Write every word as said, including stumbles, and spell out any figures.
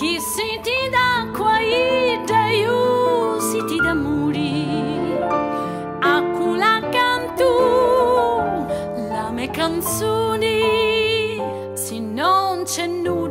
Chi senti d'acqua e da io senti d'amori, a quella canto la mia canzone, se non c'è nulla